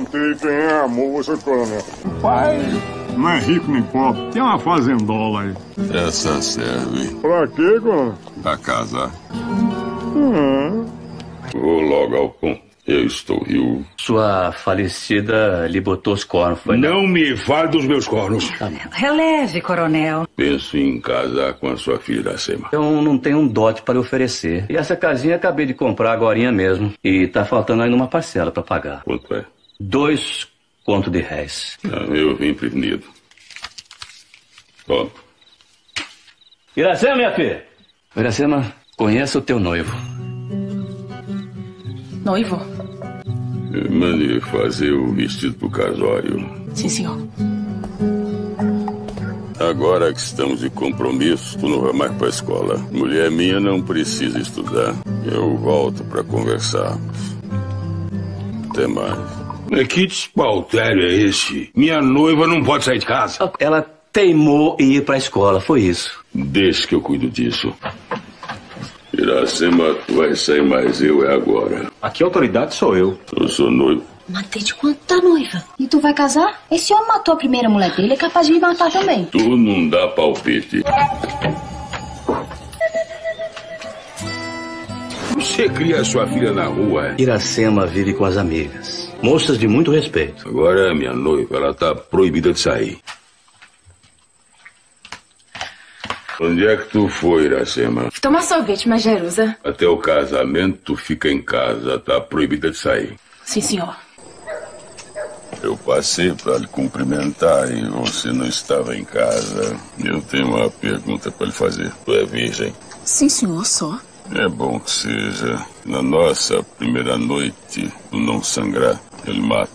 perguntei quem é a moça, coronel. O pai não é rico nem pobre, tem uma fazendola aí. Essa serve. Pra quê, coronel? Pra casar. Vou logo ao ponto. Eu estou viúvo. Sua falecida lhe botou os cornos, foi? Não me fale dos meus cornos. Releve, coronel. Penso em casar com a sua filha Iracema. Eu não tenho um dote para lhe oferecer. E essa casinha acabei de comprar agorinha mesmo. E tá faltando ainda uma parcela para pagar. Quanto é? 2 contos de réis. Eu vim prevenido. Toma. Iracema, minha filha. Iracema, conheça o teu noivo. Noivo? Mande fazer o vestido pro casório. Sim, senhor. Agora que estamos de compromisso, tu não vai mais pra escola. Mulher minha não precisa estudar. Eu volto pra conversarmos. Até mais. Que despautério é esse? Minha noiva não pode sair de casa. Ela teimou em ir pra escola, foi isso. Deixa que eu cuido disso. Iracema, tu vai sair, mas eu é agora. Aqui a autoridade sou eu. Eu sou noivo. Matei de quanto tá noiva? E tu vai casar? Esse homem matou a primeira mulher dele, é capaz de me matar também. Tu não dá palpite. Você cria sua filha na rua, é? Iracema vive com as amigas. Moças de muito respeito. Agora minha noiva, ela tá proibida de sair. Onde é que tu foi, Iracema? Tomar sorvete, mas Jerusa. Até o casamento, tu fica em casa, tá proibida de sair. Sim, senhor. Eu passei para lhe cumprimentar e você não estava em casa. Eu tenho uma pergunta para lhe fazer. Tu é virgem? Sim, senhor, só. É bom que seja. Na nossa primeira noite, tu não sangrar, eu lhe mato.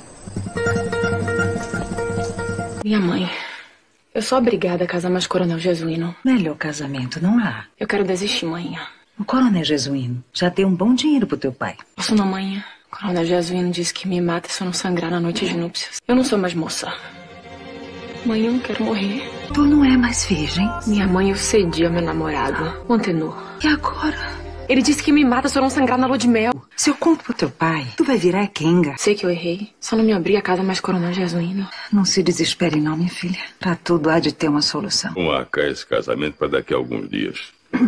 Minha mãe. Eu sou obrigada a casar mais Coronel Jesuíno. Melhor casamento não há. Eu quero desistir, mãe. O Coronel Jesuíno já deu um bom dinheiro pro teu pai. Posso não, mãe? O Coronel Jesuíno disse que me mata se eu não sangrar na noite de núpcias. Eu não sou mais moça. Mãe, eu não quero morrer. Tu não é mais virgem? Minha mãe, eu cedi ao meu namorado, Montenor. E agora? Ele disse que me mata se eu não sangrar na lua de mel. Se eu conto pro teu pai, tu vai virar quenga. Sei que eu errei. Só não me abri a casa mais Coronel Jesuíno. Não se desespere não, minha filha. Pra tudo há de ter uma solução. Vamos marcar esse casamento para daqui a alguns dias.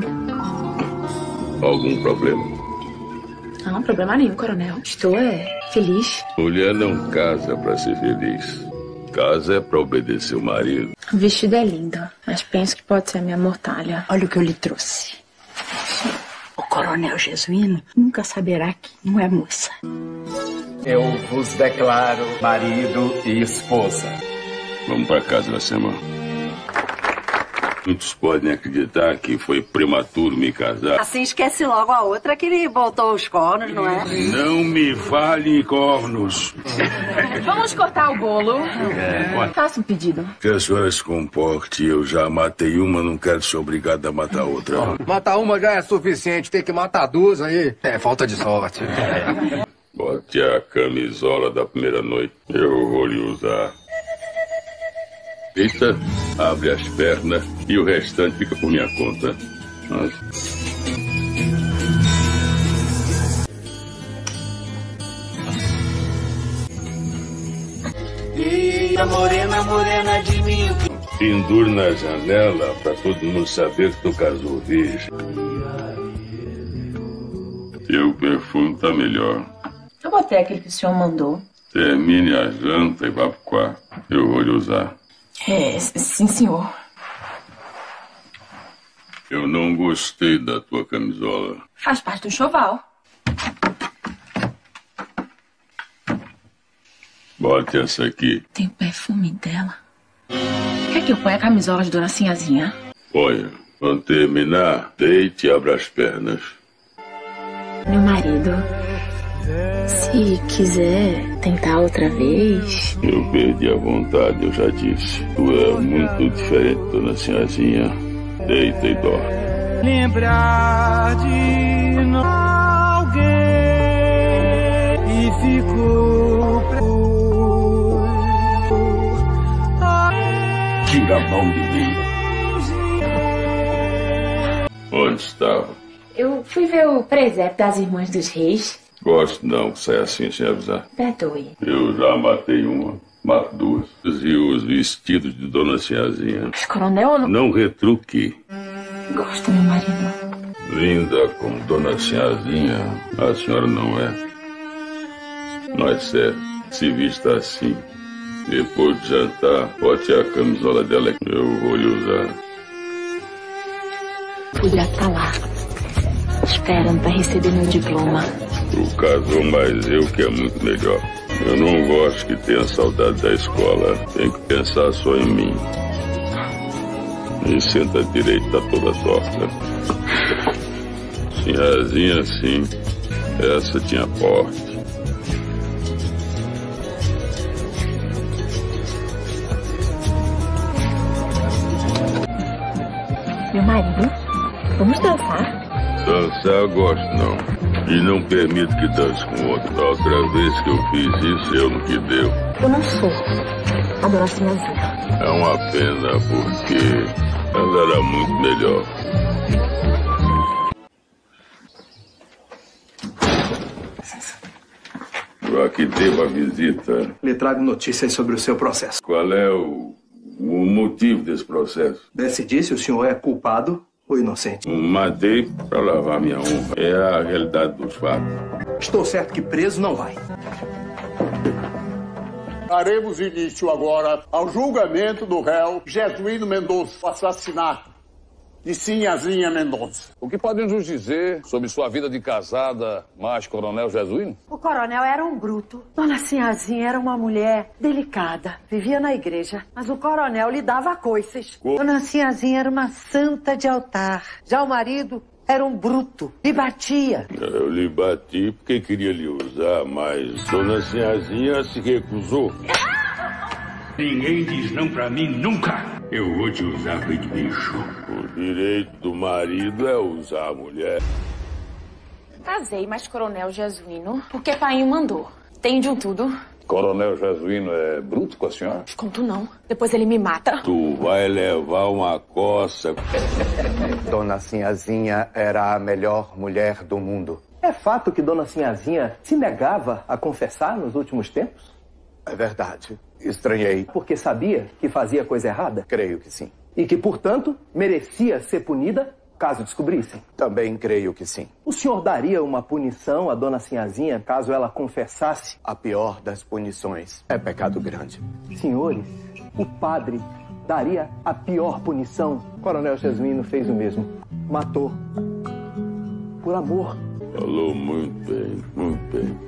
Algum problema? Não, problema nenhum, Coronel. Estou feliz. Mulher não casa para ser feliz. Casa é para obedecer o marido. O vestido é lindo, mas penso que pode ser a minha mortalha. Olha o que eu lhe trouxe. O Coronel Jesuíno nunca saberá que não é moça. Eu vos declaro marido e esposa. Vamos para casa da semana. Muitos podem acreditar que foi prematuro me casar. Assim esquece logo a outra que ele botou os cornos, não é? Não me fale cornos. Vamos cortar o bolo. Faça um pedido. Que a senhora se comporte. Eu já matei uma, não quero ser obrigado a matar outra. Matar uma já é suficiente, tem que matar duas aí. É falta de sorte. Bote a camisola da primeira noite. Eu vou lhe usar. Eita, abre as pernas e o restante fica por minha conta. Minha morena, morena de mim. Pendure na janela pra todo mundo saber que tu casou virgem. E o perfume tá melhor. Eu botei aquele que o senhor mandou. Termine a janta e vá pro quarto. Eu vou lhe usar. Sim, senhor. Eu não gostei da tua camisola. Faz parte do enxoval. Bote essa aqui. Tem o perfume dela. Quer que eu ponha a camisola de Dona Sinhazinha? Olha, quando terminar, deite e abra as pernas. Meu marido, se quiser tentar outra vez... Eu perdi a vontade, eu já disse. Tu é muito diferente, Dona Sinhazinha. Deita e dorme. Lembrar de alguém e ficou Tira a mão de mim. Onde estava? Eu fui ver o presépio das Irmãs dos Reis. Gosto não, que sai assim sem avisar. Perdoe. Eu já matei uma, mato duas. E os vestidos de Dona Sinhazinha. Mas, coronel, não retruque. Gosto, meu marido. Linda como Dona Sinhazinha, a senhora não é. Mas sério, se vista assim, depois de jantar, bote a camisola dela que eu vou lhe usar. Podia estar lá, esperando para receber meu diploma. Tu casou, mas eu que é muito melhor. Eu não gosto que tenha saudade da escola. Tem que pensar só em mim. E senta direito, tá toda torta. Sinhazinha assim, essa tinha porte. Meu marido, vamos dançar? Dançar eu gosto não. E não permito que dance com outro. Da outra vez que eu fiz isso, eu não que deu. Eu não sou a Dona Sinhazinha. É uma pena, porque ela era muito melhor. Eu aqui devo a visita. Lhe trago notícias sobre o seu processo. Qual é o motivo desse processo? Decidir se o senhor é culpado ou inocente. Matei para lavar minha honra. É a realidade dos fatos. Estou certo que preso não vai. Daremos início agora ao julgamento do réu Jesuíno Mendonça, o assassinato de Sinhazinha Mendonça. O que podem nos dizer sobre sua vida de casada, mais Coronel Jesuíno? O coronel era um bruto. Dona Sinhazinha era uma mulher delicada. Vivia na igreja, mas o coronel lhe dava coices. Dona Sinhazinha era uma santa de altar. Já o marido era um bruto. Lhe batia. Eu lhe bati porque queria lhe usar, mas Dona Sinhazinha se recusou. Ninguém diz não pra mim nunca. Eu vou te usar feito bicho. O direito do marido é usar a mulher. Casei, mas Coronel Jesuíno, porque pai mandou. Tem de um tudo. Coronel Jesuíno é bruto com a senhora? Conto não. Depois ele me mata. Tu vai levar uma coça. Dona Sinhazinha era a melhor mulher do mundo. É fato que Dona Sinhazinha se negava a confessar nos últimos tempos? É verdade. Estranhei. Porque sabia que fazia coisa errada? Creio que sim. E que, portanto, merecia ser punida caso descobrissem? Também creio que sim. O senhor daria uma punição à Dona Sinhazinha caso ela confessasse? A pior das punições é pecado grande. Senhores, o padre daria a pior punição. Coronel Jesuíno fez o mesmo. Matou. Por amor. Falou muito bem, muito bem.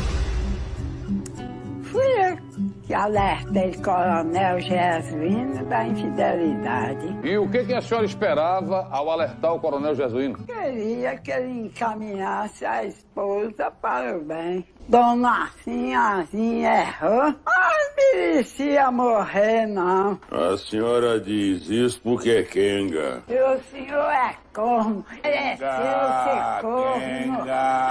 Fui eu que alertei o coronel Jesuíno da infidelidade. E o que a senhora esperava ao alertar o coronel Jesuíno? Queria que ele encaminhasse a esposa para o bem. Dona Sinhazinha errou, mas merecia morrer, não. A senhora diz isso porque é quenga. E o senhor é corno, mereceu ser corno.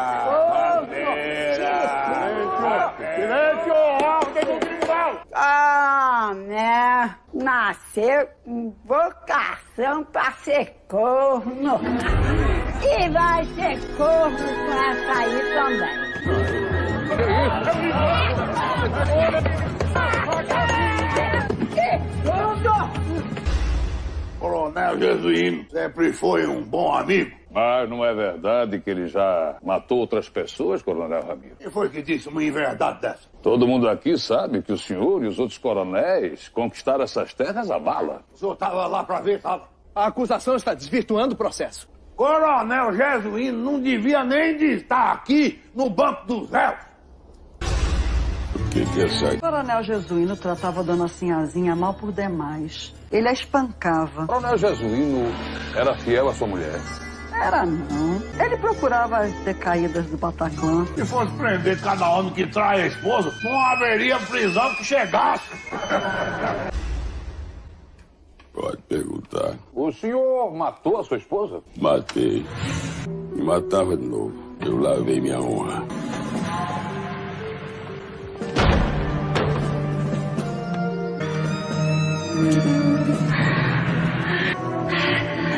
Silêncio, ordem do tribunal! Ah, né? Nasceu com vocação pra ser corno. E vai ser corno com essa aí também. Coronel Jesuíno sempre foi um bom amigo. Mas não é verdade que ele já matou outras pessoas, Coronel Ramiro? Quem foi que disse uma inverdade dessa? Todo mundo aqui sabe que o senhor e os outros coronéis conquistaram essas terras à bala. O senhor estava lá para ver, sabe? A acusação está desvirtuando o processo. Coronel Jesuíno não devia nem de estar aqui no banco dos réus. O que é isso aí? Coronel Jesuíno tratava a Dona Sinhazinha mal por demais. Ele a espancava. Coronel Jesuíno era fiel à sua mulher? Era não. Ele procurava as decaídas do Bataclan. Se fosse prender cada homem que trai a esposa, não haveria prisão que chegasse. Pode perguntar. O senhor matou a sua esposa? Matei. E matava de novo. Eu lavei minha honra.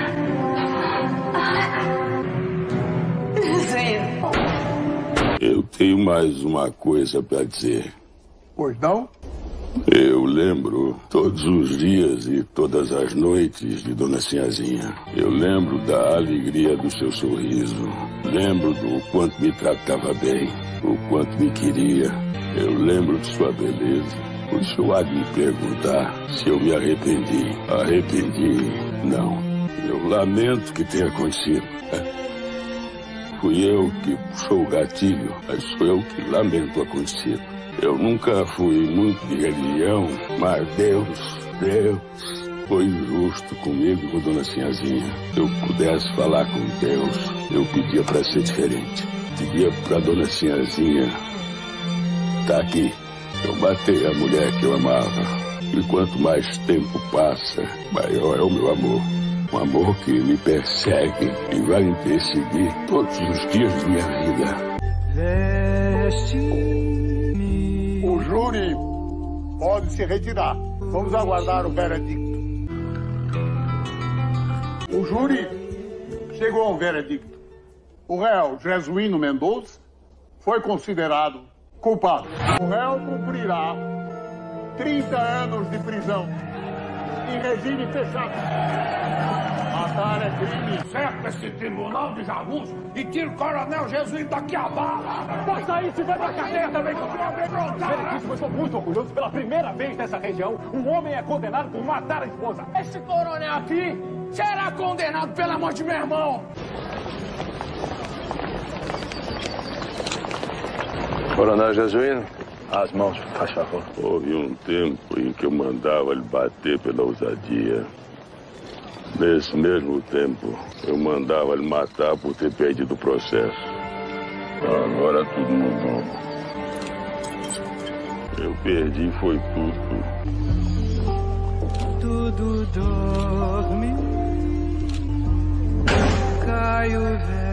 Eu tenho mais uma coisa para dizer. Pois não? Eu lembro todos os dias e todas as noites de Dona Sinhazinha. Eu lembro da alegria do seu sorriso. Lembro do quanto me tratava bem, o quanto me queria. Eu lembro de sua beleza. Por isso eu há de me perguntar se eu me arrependi. Arrependi? Não. Eu lamento que tenha acontecido. Fui eu que puxou o gatilho, mas sou eu que lamento o acontecido. Eu nunca fui muito de religião, mas Deus foi justo comigo e com Dona Sinhazinha. Se eu pudesse falar com Deus, eu pedia para ser diferente. Pedia para Dona Sinhazinha, tá aqui. Eu matei a mulher que eu amava. E quanto mais tempo passa, maior é o meu amor. Um amor que me persegue e vai me perseguir todos os dias de minha vida. O júri pode se retirar. Vamos aguardar o veredicto. O júri chegou a um veredicto. O réu Jesuíno Mendonça foi considerado culpado. O réu cumprirá 30 anos de prisão em regime fechado. Matar é crime. Cerca esse tribunal de jagunço e tira o coronel Jesuíno daqui a bala. Faça isso e vai pra cadeia também. Veretíssimo, estou muito orgulhoso. Pela primeira vez nessa região, um homem é condenado por matar a esposa. Esse coronel aqui será condenado pela morte de meu irmão. Coronel Jesuíno, as mãos, faz favor. Houve um tempo em que eu mandava ele bater pela ousadia. Nesse mesmo tempo, eu mandava ele matar por ter perdido o processo. Agora tudo mudou. Eu perdi foi tudo. Tudo dorme, cai o véu.